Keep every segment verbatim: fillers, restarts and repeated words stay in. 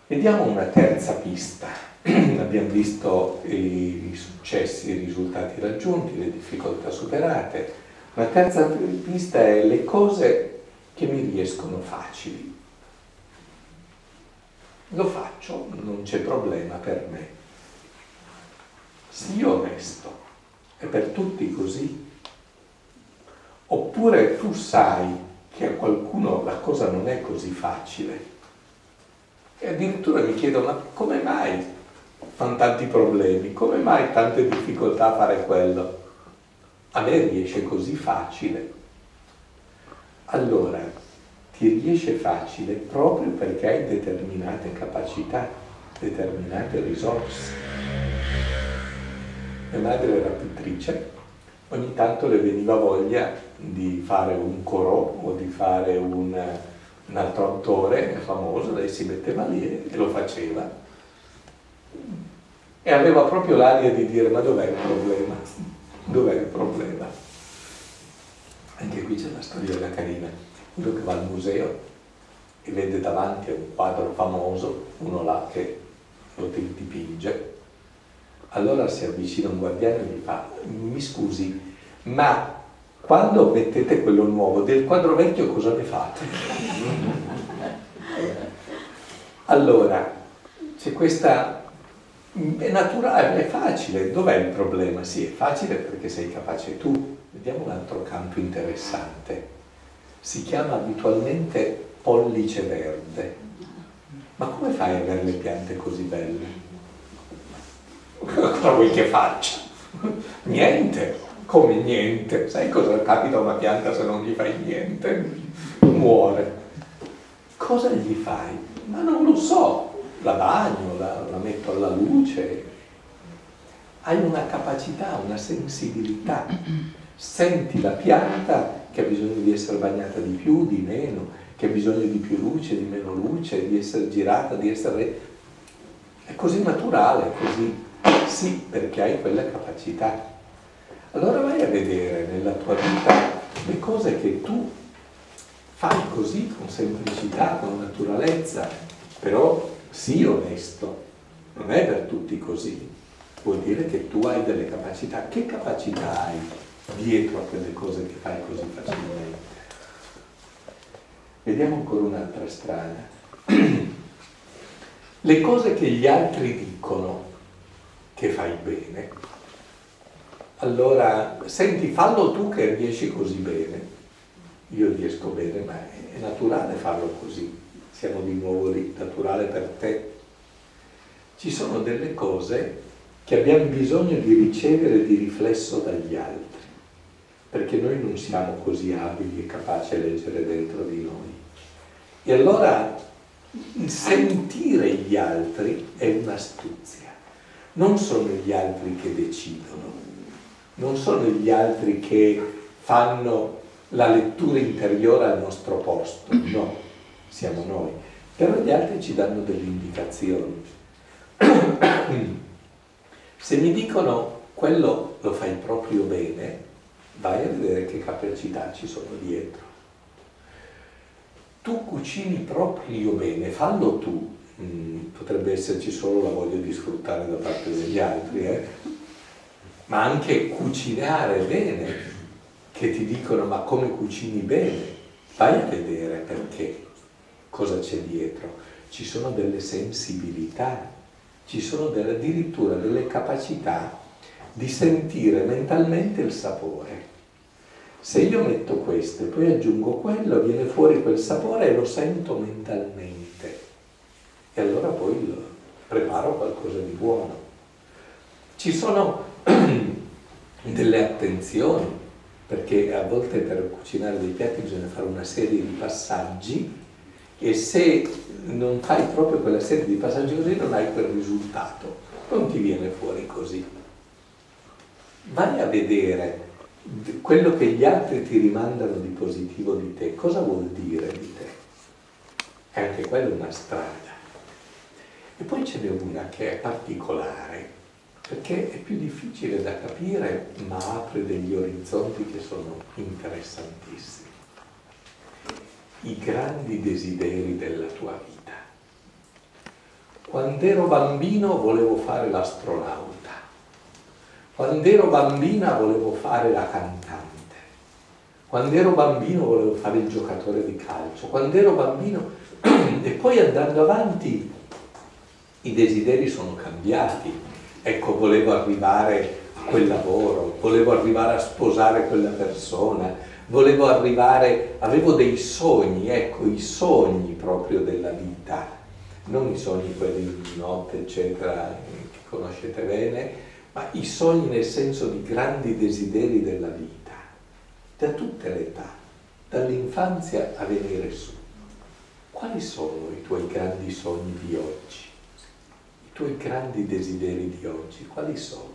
Vediamo una terza pista. Abbiamo visto i successi, i risultati raggiunti, le difficoltà superate. La terza pista è le cose che mi riescono facili. Lo faccio, non c'è problema per me. Sii onesto, è per tutti così? Oppure tu sai che a qualcuno la cosa non è così facile? E addirittura mi chiedo, ma come mai fanno tanti problemi? Come mai tante difficoltà a fare quello? A me riesce così facile. Allora, ti riesce facile proprio perché hai determinate capacità, determinate risorse. Mia madre era pittrice, ogni tanto le veniva voglia di fare un Corot o di fare un, un altro autore famoso, lei si metteva lì e lo faceva. E aveva proprio l'aria di dire, ma dov'è il problema? Dov'è il problema? Anche qui c'è una storiella carina. Uno che va al museo e vede davanti a un quadro famoso, uno là che lo dipinge. Allora si avvicina un guardiano e gli fa, mi scusi, ma quando mettete quello nuovo, del quadro vecchio cosa ne fate? Allora, c'è questa... è naturale, è facile. Dov'è il problema? Sì, è facile perché sei capace tu. Vediamo un altro campo interessante. Si chiama abitualmente pollice verde. Ma come fai ad avere le piante così belle? Cosa vuoi che faccia? Niente. Come niente? Sai cosa capita a una pianta se non gli fai niente? Muore. Cosa gli fai? Ma non lo so. La bagno, la, la metto alla luce. Hai una capacità, una sensibilità. Senti la pianta che ha bisogno di essere bagnata di più, di meno, che ha bisogno di più luce, di meno luce, di essere girata, di essere... È così naturale, così... Sì, perché hai quella capacità. Allora vai a vedere nella tua vita le cose che tu fai così, con semplicità, con naturalezza, però sii onesto, non è per tutti così. Vuol dire che tu hai delle capacità. Che capacità hai dietro a quelle cose che fai così facilmente? Vediamo ancora un'altra strada. Le cose che gli altri dicono che fai bene. Allora, senti, fallo tu che riesci così bene. Io riesco bene, ma è naturale farlo così. Siamo di nuovo lì, naturale per te. Ci sono delle cose che abbiamo bisogno di ricevere di riflesso dagli altri, perché noi non siamo così abili e capaci a leggere dentro di noi. E allora sentire gli altri è un'astuzia. Non sono gli altri che decidono, non sono gli altri che fanno la lettura interiore al nostro posto, no, siamo noi. Però gli altri ci danno delle indicazioni. Se mi dicono quello lo fai proprio bene, vai a vedere che capacità ci sono dietro. Tu cucini proprio bene, fallo tu. Mm, potrebbe esserci solo la voglia di sfruttare da parte degli altri, eh? Ma anche cucinare bene, che ti dicono ma come cucini bene, vai a vedere perché, cosa c'è dietro. Ci sono delle sensibilità, ci sono delle, addirittura delle capacità di sentire mentalmente il sapore. Se io metto questo e poi aggiungo quello, viene fuori quel sapore e lo sento mentalmente. E allora poi lo preparo qualcosa di buono. Ci sono delle attenzioni, perché a volte per cucinare dei piatti bisogna fare una serie di passaggi e se non fai proprio quella serie di passaggi così non hai quel risultato, non ti viene fuori così. Vai a vedere quello che gli altri ti rimandano di positivo di te, cosa vuol dire di te? E anche quella è una strada. E poi ce n'è una che è particolare, perché è più difficile da capire, ma apre degli orizzonti che sono interessantissimi. I grandi desideri della tua vita. Quando ero bambino volevo fare l'astronauta, quando ero bambina volevo fare la cantante, quando ero bambino volevo fare il giocatore di calcio, quando ero bambino... e poi andando avanti i desideri sono cambiati. Ecco, volevo arrivare a quel lavoro, volevo arrivare a sposare quella persona, volevo arrivare, avevo dei sogni, ecco, i sogni proprio della vita, non i sogni quelli di notte, eccetera, che conoscete bene, ma i sogni nel senso di grandi desideri della vita, da tutte le età, dall'infanzia a venire su. Quali sono i tuoi grandi sogni di oggi? I tuoi grandi desideri di oggi, quali sono?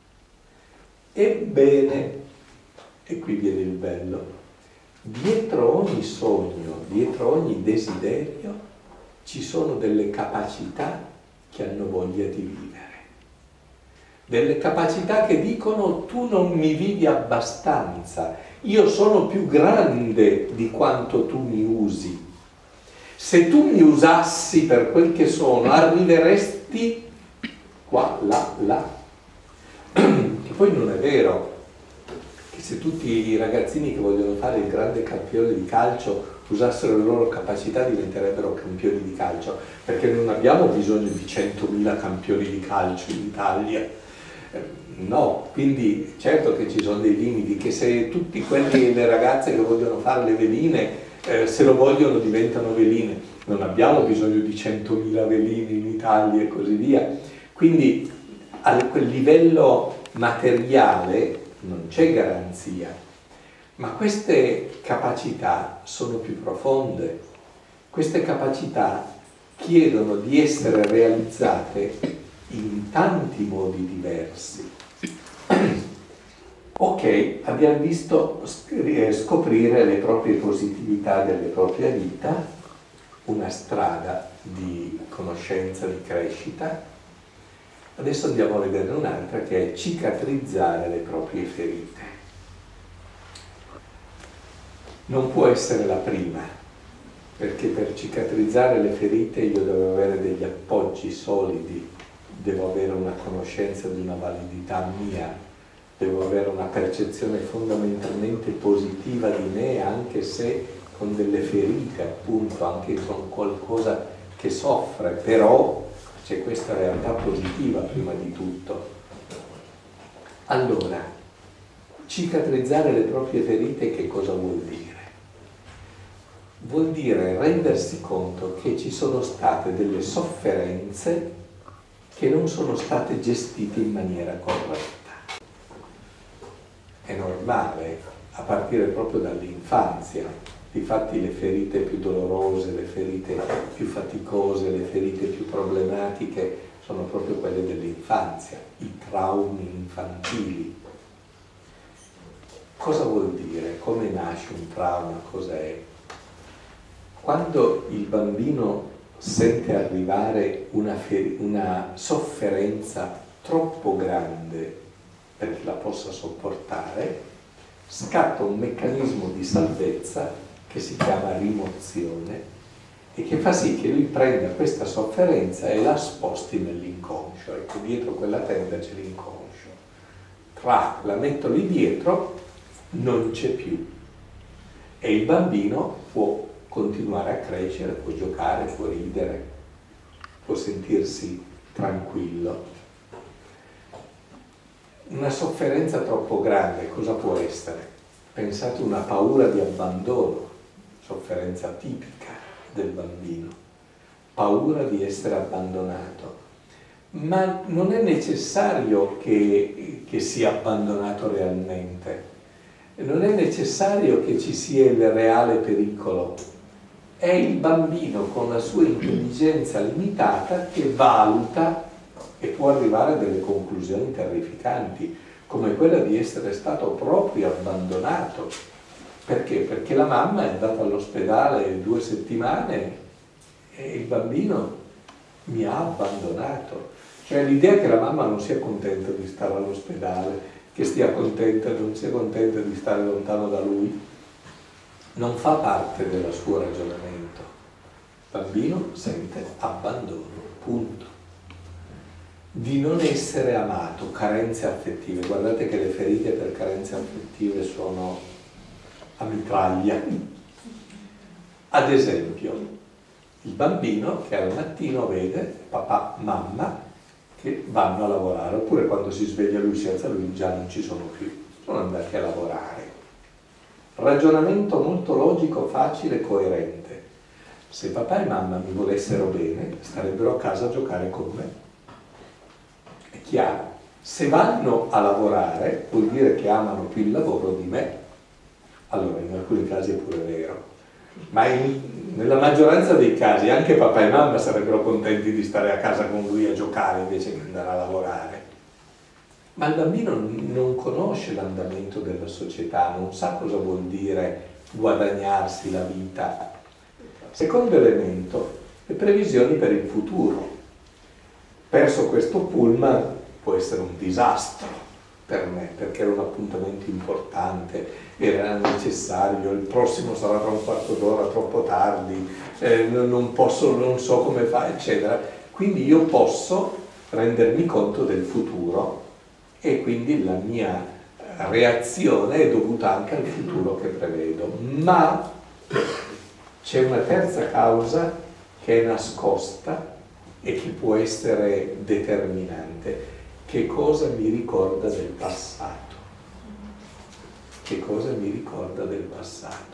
Ebbene, e qui viene il bello, dietro ogni sogno, dietro ogni desiderio, ci sono delle capacità che hanno voglia di vivere. Delle capacità che dicono: tu non mi vivi abbastanza, io sono più grande di quanto tu mi usi. Se tu mi usassi per quel che sono, arriveresti qua, là, là. Che poi non è vero che se tutti i ragazzini che vogliono fare il grande campione di calcio usassero le loro capacità diventerebbero campioni di calcio, perché non abbiamo bisogno di centomila campioni di calcio in Italia. No, quindi certo che ci sono dei limiti, che se tutti quelli, le ragazze che vogliono fare le veline, Eh, se lo vogliono diventano veline, non abbiamo bisogno di centomila veline in Italia e così via. Quindi a quel livello materiale non c'è garanzia, ma queste capacità sono più profonde, queste capacità chiedono di essere realizzate in tanti modi diversi. Ok, abbiamo visto scoprire le proprie positività della propria vita, una strada di conoscenza, di crescita. Adesso andiamo a vedere un'altra, che è cicatrizzare le proprie ferite. Non può essere la prima, perché per cicatrizzare le ferite io devo avere degli appoggi solidi, devo avere una conoscenza di una validità mia, devo avere una percezione fondamentalmente positiva di me, anche se con delle ferite, appunto, anche con qualcosa che soffre, però c'è questa realtà positiva prima di tutto. Allora, cicatrizzare le proprie ferite che cosa vuol dire? Vuol dire rendersi conto che ci sono state delle sofferenze che non sono state gestite in maniera corretta. È normale, a partire proprio dall'infanzia. Difatti le ferite più dolorose, le ferite più faticose, le ferite più problematiche sono proprio quelle dell'infanzia, i traumi infantili. Cosa vuol dire? Come nasce un trauma? Cos'è? Quando il bambino sente arrivare una, una sofferenza troppo grande perché la possa sopportare, scatta un meccanismo di salvezza che si chiama rimozione e che fa sì che lui prenda questa sofferenza e la sposti nell'inconscio. Ecco, dietro quella tenda c'è l'inconscio. Tra, la metto lì dietro, non c'è più. E il bambino può continuare a crescere, può giocare, può ridere, può sentirsi tranquillo. Una sofferenza troppo grande cosa può essere? Pensate una paura di abbandono, sofferenza tipica del bambino, paura di essere abbandonato. Ma non è necessario che, che sia abbandonato realmente, non è necessario che ci sia il reale pericolo. È il bambino con la sua intelligenza limitata che valuta e può arrivare a delle conclusioni terrificanti, come quella di essere stato proprio abbandonato. Perché? Perché la mamma è andata all'ospedale due settimane e il bambino mi ha abbandonato. Cioè l'idea che la mamma non sia contenta di stare all'ospedale, che stia contenta, non sia contenta di stare lontano da lui, non fa parte del suo ragionamento. Il bambino sente abbandono, punto. di non essere amato, carenze affettive. Guardate che le ferite per carenze affettive sono a mitraglia. Ad esempio, il bambino che al mattino vede papà, mamma che vanno a lavorare, oppure quando si sveglia lui si alza, lui già non ci sono più, sono andati a lavorare. Ragionamento molto logico, facile, coerente. Se papà e mamma mi volessero bene, starebbero a casa a giocare con me. È chiaro. Se vanno a lavorare, vuol dire che amano più il lavoro di me. Allora, in alcuni casi è pure vero. Ma in, nella maggioranza dei casi anche papà e mamma sarebbero contenti di stare a casa con lui a giocare invece che andare a lavorare. Ma il bambino non conosce l'andamento della società, non sa cosa vuol dire guadagnarsi la vita. Secondo elemento, le previsioni per il futuro. Perso questo pullman può essere un disastro per me, perché era un appuntamento importante, era necessario, il prossimo sarà tra un quarto d'ora, troppo tardi, eh, non posso, non so come fa, eccetera. Quindi io posso rendermi conto del futuro e quindi la mia reazione è dovuta anche al futuro che prevedo. Ma c'è una terza causa che è nascosta e che può essere determinante. Che cosa mi ricorda del passato? Che cosa mi ricorda del passato?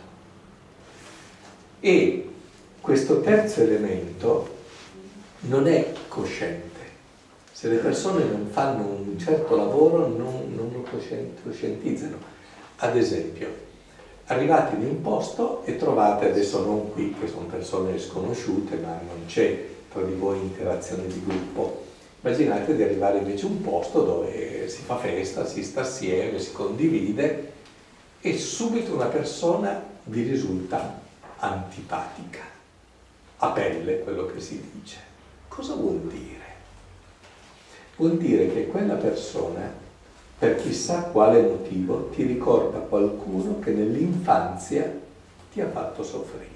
E questo terzo elemento non è cosciente. Se le persone non fanno un certo lavoro non, non lo coscientizzano. Ad esempio, arrivate in un posto e trovate, adesso non qui che sono persone sconosciute, ma non c'è tra di voi interazione di gruppo, immaginate di arrivare invece a un posto dove si fa festa, si sta assieme, si condivide e subito una persona vi risulta antipatica, a pelle quello che si dice. Cosa vuol dire? Vuol dire che quella persona, per chissà quale motivo, ti ricorda qualcuno che nell'infanzia ti ha fatto soffrire.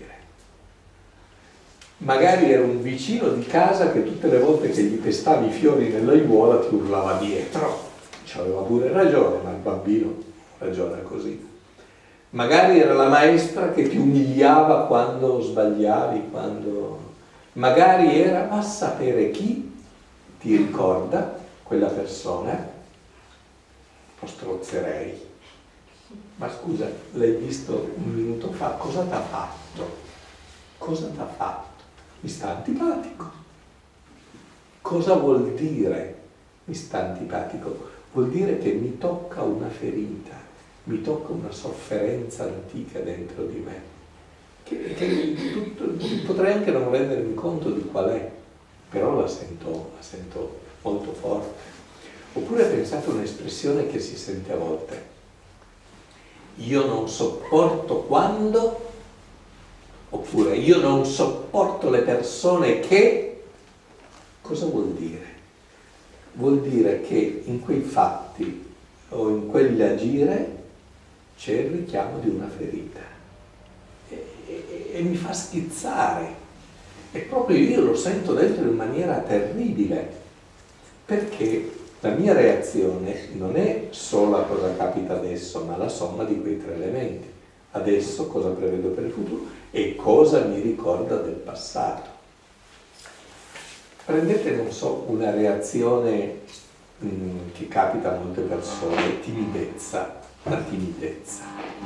Magari era un vicino di casa che tutte le volte che gli pestavi i fiori nell'aiuola ti urlava dietro. C'aveva pure ragione, ma il bambino ragiona così. Magari era la maestra che ti umiliava quando sbagliavi, quando... Magari era, ma sapere chi ti ricorda quella persona, lo strozzerei. Ma scusa, l'hai visto un minuto fa, cosa t'ha fatto? Cosa t'ha fatto? Mi sta antipatico. Cosa vuol dire mi sta antipatico? Vuol dire che mi tocca una ferita, mi tocca una sofferenza antica dentro di me, che, che tutto, potrei anche non rendermi conto di qual è, però la sento, la sento molto forte. Oppure pensate a un'espressione che si sente a volte: io non sopporto quando... Oppure io non sopporto le persone che... Cosa vuol dire? Vuol dire che in quei fatti o in quell'agire c'è il richiamo di una ferita e, e, e mi fa schizzare. E proprio io lo sento dentro in maniera terribile, perché la mia reazione non è solo a cosa capita adesso, ma la somma di quei tre elementi. Adesso cosa prevedo per il futuro e cosa mi ricorda del passato. Prendete, non so, una reazione mh, che capita a molte persone, timidezza, la timidezza.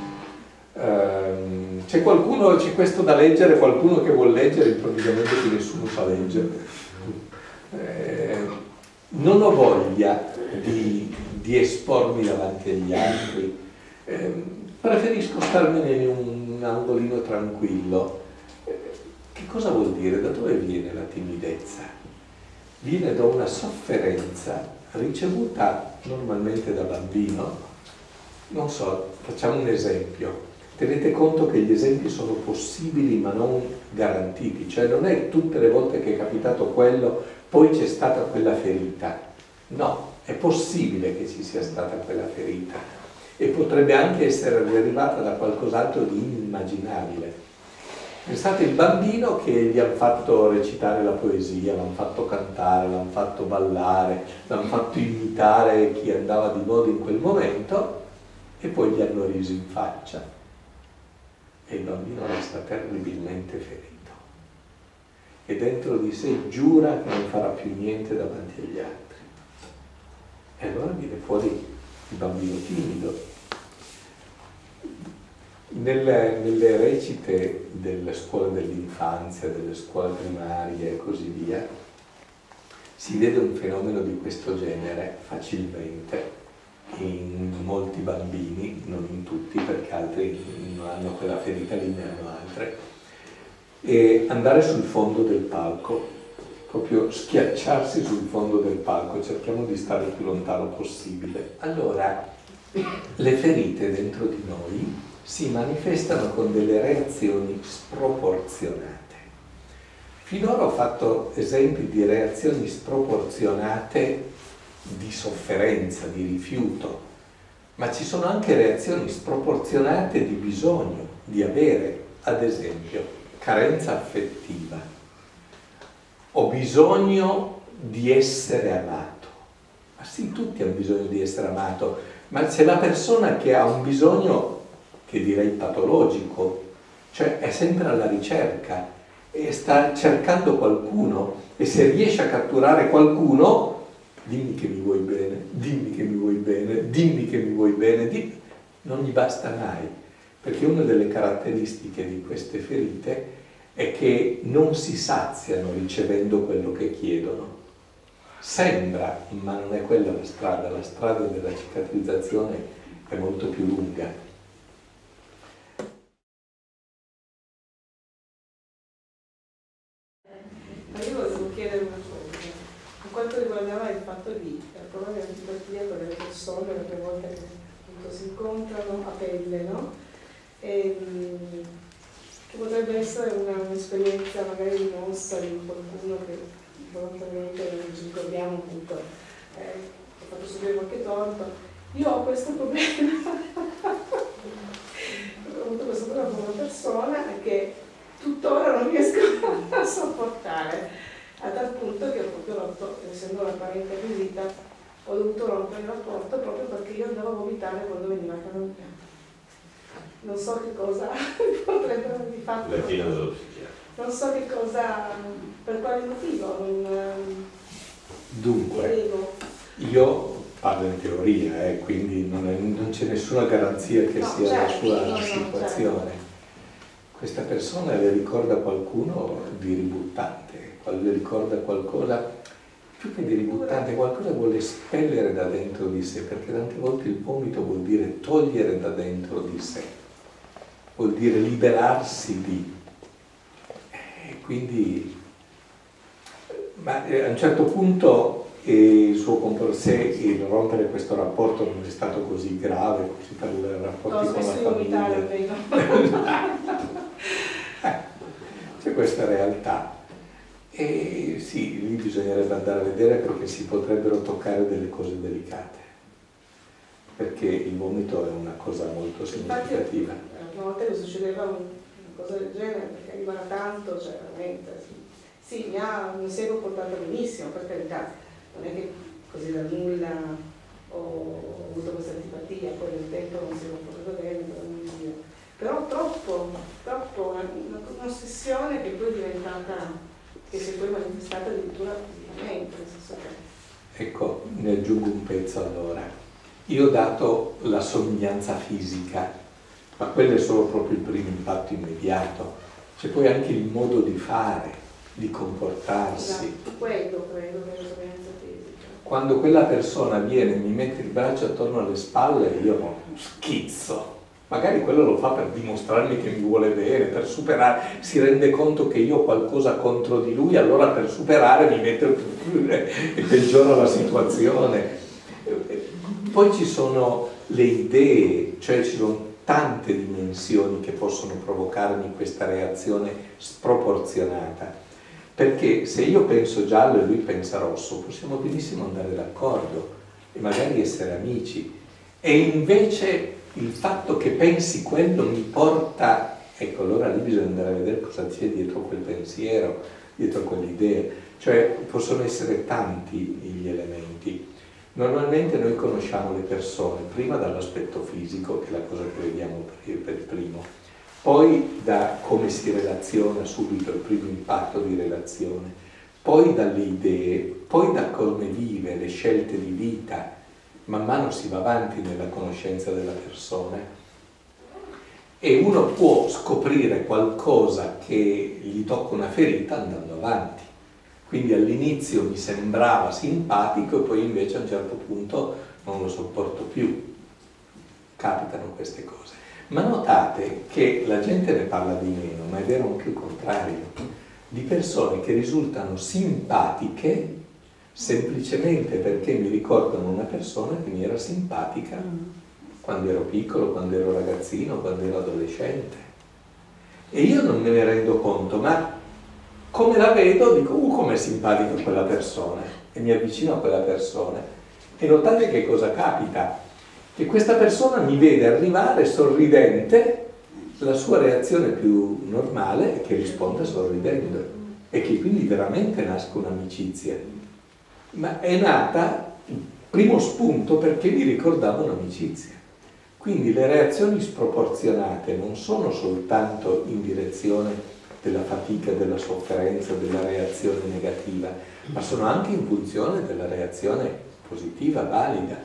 Ehm, c'è qualcuno, c'è questo da leggere, qualcuno che vuol leggere, improvvisamente che nessuno sa leggere. Eh, non ho voglia di, di espormi davanti agli altri. Eh, Preferisco starmene in un angolino tranquillo. Che cosa vuol dire? Da dove viene la timidezza? Viene da una sofferenza ricevuta normalmente da bambino. Non so, facciamo un esempio. Tenete conto che gli esempi sono possibili ma non garantiti. Cioè non è tutte le volte che è capitato quello, poi c'è stata quella ferita. No, è possibile che ci sia stata quella ferita. E potrebbe anche essere derivata da qualcos'altro di inimmaginabile. Pensate il bambino che gli hanno fatto recitare la poesia, l'hanno fatto cantare, l'hanno fatto ballare, l'hanno fatto imitare chi andava di moda in quel momento e poi gli hanno riso in faccia. E il bambino resta terribilmente ferito. E dentro di sé giura che non farà più niente davanti agli altri. E allora viene fuori il bambino timido. Nelle, nelle recite delle scuole dell'infanzia, delle scuole primarie e così via, si vede un fenomeno di questo genere facilmente in molti bambini, non in tutti perché altri non hanno quella ferita lì, ne hanno altre, e andare sul fondo del palco, proprio schiacciarsi sul fondo del palco, cerchiamo di stare il più lontano possibile. Allora, le ferite dentro di noi si manifestano con delle reazioni sproporzionate. Finora ho fatto esempi di reazioni sproporzionate di sofferenza, di rifiuto, ma ci sono anche reazioni sproporzionate di bisogno, di avere, ad esempio, carenza affettiva. Ho bisogno di essere amato. Ma sì, tutti hanno bisogno di essere amato, ma c'è la persona che ha un bisogno che direi patologico, cioè è sempre alla ricerca e sta cercando qualcuno e se riesce a catturare qualcuno, dimmi che mi vuoi bene, dimmi che mi vuoi bene, dimmi che mi vuoi bene, dimmi. Non gli basta mai, perché una delle caratteristiche di queste ferite è che non si saziano ricevendo quello che chiedono. Sembra, ma non è quella la strada, la strada della cicatrizzazione è molto più lunga. Quanto riguardava il fatto di provare l'antipatia con le persone, le volte che appunto si incontrano a pelle, no? E, che potrebbe essere un'esperienza magari di mossa di qualcuno che volontariamente non ci ricordiamo appunto, eh, ha fatto subire qualche torto. Io ho questo problema, ho avuto questo problema con una persona che tuttora non riesco a sopportare. A tal punto che ho proprio rotto, essendo una parente acquisita, ho dovuto rompere il rapporto proprio perché io andavo a vomitare quando veniva a casa mia. Non so che cosa potrebbe avermi fatto. La fine dello psichiatra. Non so che cosa, per quale motivo. Non, Dunque, io parlo in teoria, eh, quindi non, è, non c'è nessuna garanzia che no, sia certo, la sua no, no, situazione. Certo. Questa persona le ricorda qualcuno di ributtante, le ricorda qualcosa, più che di ributtante, qualcosa vuole espellere da dentro di sé, perché tante volte il vomito vuol dire togliere da dentro di sé, vuol dire liberarsi di. E quindi, ma a un certo punto eh, il suo comportamento, se il rompere questo rapporto non è stato così grave, così per i rapporti no, con la famiglia. eh, c'è questa realtà. E sì, lì bisognerebbe andare a vedere perché si potrebbero toccare delle cose delicate, perché il vomito è una cosa molto significativa. Infatti, una volta che succedeva una cosa del genere, perché arrivava tanto, cioè veramente, sì, sì mi ha, mi si è comportato benissimo, per carità, non è che così da nulla ho avuto questa antipatia, poi nel tempo non si è comportato bene, però, però troppo, troppo, un'ossessione che poi è diventata, che si è poi manifestata addirittura fisicamente, nel senso che... Ecco, ne aggiungo un pezzo allora. Io ho dato la somiglianza fisica, ma quello è solo proprio il primo impatto immediato. C'è poi anche il modo di fare, di comportarsi. Esatto, quello credo che è la somiglianza fisica. Quando quella persona viene e mi mette il braccio attorno alle spalle, io schizzo. Magari quello lo fa per dimostrarmi che mi vuole bene, per superare, si rende conto che io ho qualcosa contro di lui, allora per superare mi mette e peggiora la situazione. Poi ci sono le idee, cioè ci sono tante dimensioni che possono provocarmi questa reazione sproporzionata. Perché se io penso giallo e lui pensa rosso, possiamo benissimo andare d'accordo e magari essere amici. E invece il fatto che pensi quello mi porta ecco, allora lì bisogna andare a vedere cosa c'è dietro quel pensiero, dietro quell'idea. Cioè possono essere tanti gli elementi. Normalmente noi conosciamo le persone prima dall'aspetto fisico, che è la cosa che vediamo per il primo, poi da come si relaziona subito, il primo impatto di relazione, poi dalle idee, poi da come vive, le scelte di vita. Man mano si va avanti nella conoscenza della persona e uno può scoprire qualcosa che gli tocca una ferita andando avanti. Quindi all'inizio mi sembrava simpatico e poi invece a un certo punto non lo sopporto più. Capitano queste cose. Ma notate che la gente ne parla di meno, ma è vero anche il contrario, di persone che risultano simpatiche semplicemente perché mi ricordano una persona che mi era simpatica quando ero piccolo, quando ero ragazzino, quando ero adolescente. E io non me ne rendo conto, ma come la vedo dico, uh, com'è simpatica quella persona, e mi avvicino a quella persona. E notate che cosa capita? Che questa persona mi vede arrivare sorridente, la sua reazione più normale è che risponda sorridendo, e che quindi veramente nasca un'amicizia. Ma è nata, il primo spunto, perché mi ricordava un'amicizia. Quindi le reazioni sproporzionate non sono soltanto in direzione della fatica, della sofferenza, della reazione negativa, ma sono anche in funzione della reazione positiva, valida.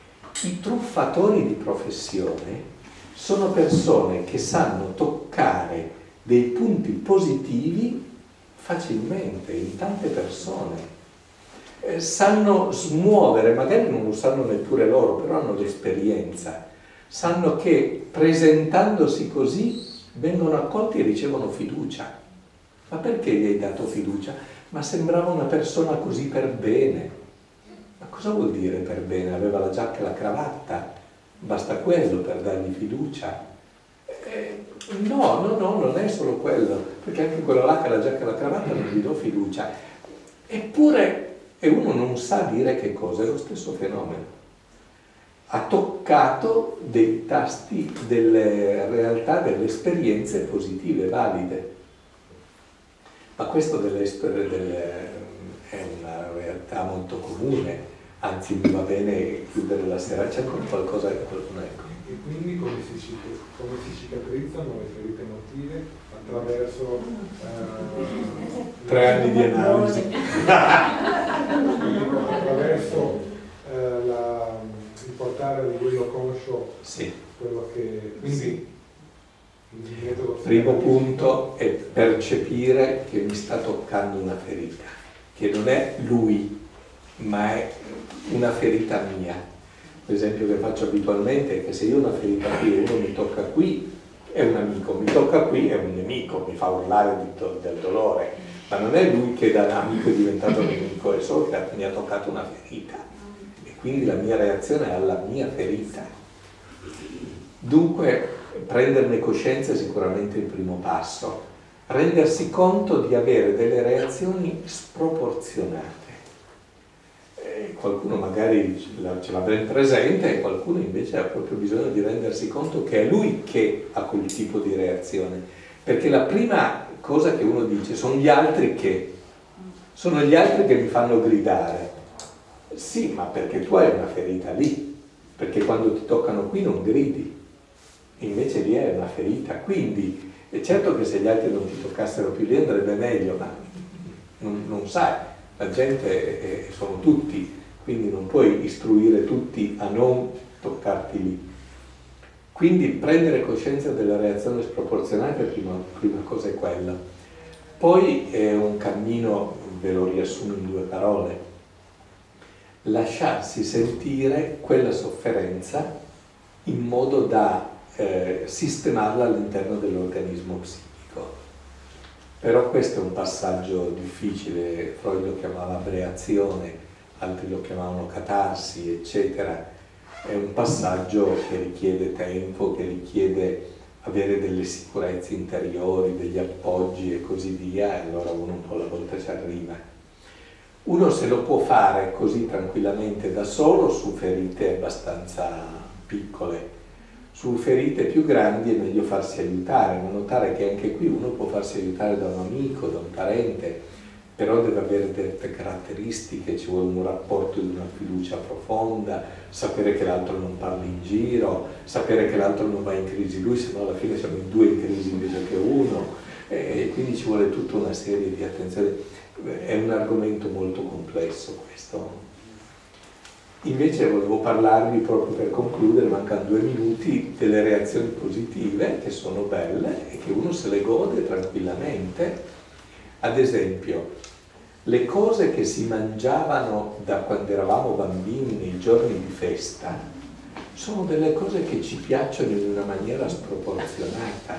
I truffatori di professione sono persone che sanno toccare dei punti positivi facilmente, in tante persone. Eh, sanno smuovere, magari non lo sanno neppure loro, però hanno l'esperienza. Sanno che presentandosi così vengono accolti e ricevono fiducia. Ma perché gli hai dato fiducia? Ma sembrava una persona così per bene. Ma cosa vuol dire per bene? Aveva la giacca e la cravatta? Basta quello per dargli fiducia? Eh, no, no, no, non è solo quello, perché anche quello là che ha la giacca e la cravatta non gli do fiducia. Eppure, e uno non sa dire che cosa, è lo stesso fenomeno. Ha toccato dei tasti delle realtà, delle esperienze positive, valide. Ma questo delle, delle, è una realtà molto comune, anzi mi va bene chiudere la sera. C'è ancora qualcosa che qualcuno ecco. E quindi come si, come si cicatrizzano le ferite emotive? Attraverso eh, tre anni di analisi. attraverso eh, la portare a livello conscio sì. quello che quindi sì. il metodo primo punto è percepire che mi sta toccando una ferita, che non è lui, ma è una ferita mia. L'esempio che faccio abitualmente è che se io ho una ferita qui e uno mi tocca qui, è un amico, mi tocca qui è un nemico, mi fa urlare di do, del dolore, ma non è lui che da amico è diventato nemico, è solo che mi ha toccato una ferita. Quindi la mia reazione è alla mia ferita. Dunque, prenderne coscienza è sicuramente il primo passo. Rendersi conto di avere delle reazioni sproporzionate. Eh, qualcuno magari ce l'ha ben presente e qualcuno invece ha proprio bisogno di rendersi conto che è lui che ha quel tipo di reazione. Perché la prima cosa che uno dice sono gli altri che, sono gli altri che mi fanno gridare. Sì, ma perché tu hai una ferita lì, perché quando ti toccano qui non gridi, invece lì è una ferita. Quindi è certo che se gli altri non ti toccassero più lì andrebbe meglio, ma non, non sai, la gente è, sono tutti, quindi non puoi istruire tutti a non toccarti lì. Quindi prendere coscienza della reazione sproporzionata, prima, prima cosa è quella. Poi è un cammino, ve lo riassumo in due parole, lasciarsi sentire quella sofferenza in modo da eh, sistemarla all'interno dell'organismo psichico. Però questo è un passaggio difficile, Freud lo chiamava abreazione, altri lo chiamavano catarsi, eccetera. È un passaggio che richiede tempo, che richiede avere delle sicurezze interiori, degli appoggi e così via, e allora uno un po' alla volta ci arriva. Uno se lo può fare così tranquillamente da solo su ferite abbastanza piccole, Su ferite più grandi è meglio farsi aiutare, ma notare che anche qui uno può farsi aiutare da un amico, da un parente, però deve avere delle caratteristiche, ci vuole un rapporto di una fiducia profonda, sapere che l'altro non parli in giro, sapere che l'altro non va in crisi lui, se no alla fine siamo in due in crisi invece che uno, e quindi ci vuole tutta una serie di attenzioni. È un argomento molto complesso questo. Invece volevo parlarvi, proprio per concludere, mancano due minuti, delle reazioni positive che sono belle e che uno se le gode tranquillamente. Ad esempio, le cose che si mangiavano da quando eravamo bambini nei giorni di festa sono delle cose che ci piacciono in una maniera sproporzionata.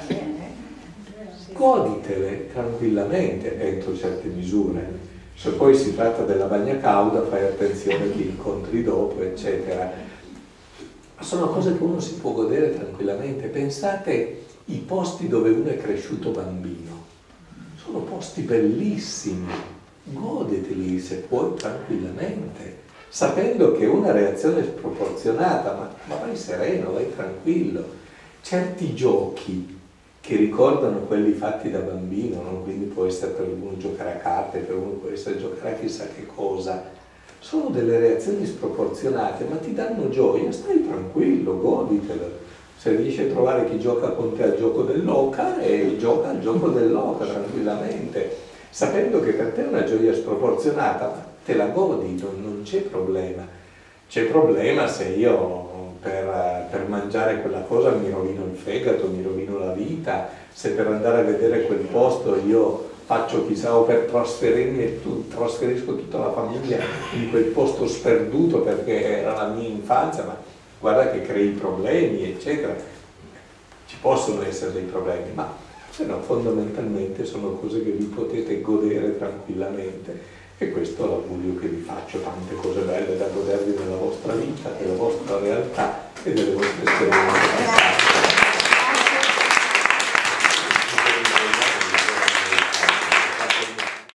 Goditele tranquillamente entro certe misure. Se poi si tratta della bagna cauda, fai attenzione a chi incontri dopo, eccetera. Ma sono cose che uno si può godere tranquillamente. Pensate i posti dove uno è cresciuto bambino. Sono posti bellissimi. Goditeli se puoi tranquillamente, sapendo che è una reazione sproporzionata, ma, ma vai sereno, vai tranquillo. Certi giochi che ricordano quelli fatti da bambino, no? Quindi può essere per uno giocare a carte, per uno può essere giocare a chissà che cosa, sono delle reazioni sproporzionate, ma ti danno gioia, stai tranquillo, goditelo. Se riesci a trovare chi gioca con te al gioco dell'oca, e gioca al gioco dell'oca tranquillamente, sapendo che per te è una gioia sproporzionata, ma te la godi, non, non c'è problema. C'è problema se io per, per mangiare quella cosa mi rovino il fegato, mi rovino la vita, se per andare a vedere quel posto io faccio chissà o per trasferirmi e tu, trasferisco tutta la famiglia in quel posto sperduto perché era la mia infanzia, ma guarda che crei problemi, eccetera. Ci possono essere dei problemi, ma se no fondamentalmente sono cose che vi potete godere tranquillamente. E questo è l'augurio che vi faccio, tante cose belle da godervi nella vostra vita, nella vostra realtà e delle vostre esperienze.